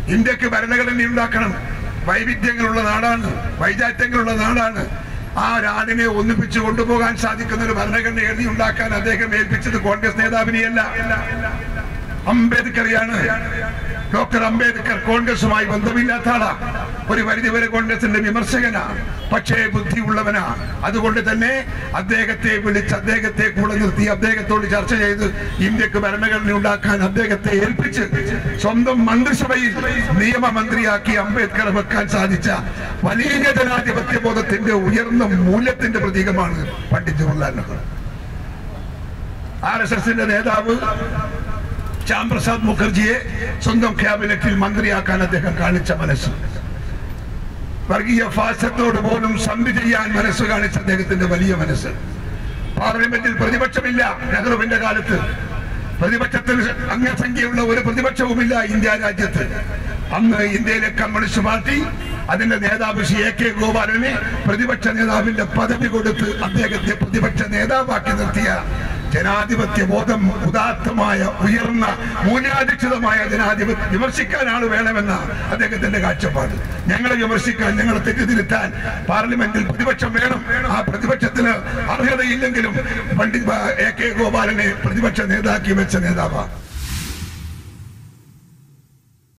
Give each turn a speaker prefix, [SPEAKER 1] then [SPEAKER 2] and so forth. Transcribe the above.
[SPEAKER 1] ഇന്ത്യക്ക് ഭരണഘടന ഉണ്ടാക്കണം. വൈവിധ്യങ്ങളുള്ള നാടാണ്, വൈജാത്യങ്ങളുള്ള നാടാണ്. ആ നാടിനെ ഒന്നിപ്പിച്ച് കൊണ്ടുപോകാൻ സാധിക്കുന്ന ഒരു ഭരണഘടന എഴുതി ഉണ്ടാക്കാൻ അദ്ദേഹം ഏൽപ്പിച്ചത് കോൺഗ്രസ് നേതാവിനെയല്ല, അംബേദ്കറെയാണ്. ഡോക്ടർ അംബേദ്കർ കോൺഗ്രസുമായി ബന്ധമില്ലാത്ത ആളാ, ഒരു പരിധിവരെ കോൺഗ്രസിന്റെ വിമർശകനാ, പക്ഷേ ബുദ്ധിയുള്ളവനാ. അതുകൊണ്ട് തന്നെ അദ്ദേഹത്തെ വിളിച്ച് അദ്ദേഹത്തെ കൂടെ നിർത്തി അദ്ദേഹത്തോട് ചർച്ച ചെയ്ത് ഇന്ത്യക്ക് ഭരണഘടന ഉണ്ടാക്കാൻ അദ്ദേഹത്തെ ഏൽപ്പിച്ച് സ്വന്തം മന്ത്രിസഭയിൽ നിയമമന്ത്രിയാക്കി അംബേദ്കർ വെക്കാൻ സാധിച്ച വലിയ ജനാധിപത്യ ബോധത്തിന്റെ ഉയർന്ന മൂല്യത്തിന്റെ പ്രതീകമാണ് പണ്ഡിറ്റ് ജവഹർലാൽ നെഹ്റു. RSSന്റെ നേതാവ് ശ്യാം പ്രസാദ് മുഖർജിയെ സ്വന്തം ക്യാബിനറ്റിൽ മന്ത്രിയാക്കാൻ അദ്ദേഹം കാണിച്ച മനസ്സ്, വർഗീയ ഫാസത്തോട് പോലും സന്ധി ചെയ്യാൻ മനസ്സ് കാണിച്ച അദ്ദേഹത്തിന്റെ വലിയ മനസ്സ്. പാർലമെന്റിൽ പ്രതിപക്ഷമില്ല. നെഹ്റുവിന്റെ കാലത്ത് പ്രതിപക്ഷത്തിൽ അംഗസംഖ്യയുള്ള ഒരു പ്രതിപക്ഷവുമില്ല ഇന്ത്യ രാജ്യത്ത്. അന്ന് ഇന്ത്യയിലെ കമ്മ്യൂണിസ്റ്റ് പാർട്ടി അതിന്റെ നേതാവ് ശ്രീ AK ഗോപാലനെ പ്രതിപക്ഷ നേതാവിന്റെ പദവി കൊടുത്ത് അദ്ദേഹത്തെ പ്രതിപക്ഷ നേതാവാക്കി നിർത്തിയ ജനാധിപത്യ ബോധം, ഉദാത്തമായ ഉയർന്ന മൂല്യാധിഷ്ഠിതമായ ജനാധിപത്യം വിമർശിക്കാൻ ആൾ വേണമെന്ന അദ്ദേഹത്തിന്റെ കാഴ്ചപ്പാട്. ഞങ്ങളെ വിമർശിക്കാൻ, ഞങ്ങളെ തെറ്റിതിരുത്താൻ പാർലമെന്റിൽ പ്രതിപക്ഷം വേണം. ആ പ്രതിപക്ഷത്തിന് അർഹതയില്ലെങ്കിലും പണ്ഡിറ്റ് AK ഗോപാലനെ പ്രതിപക്ഷ നേതാക്കി വെച്ച നേതാവാണ്.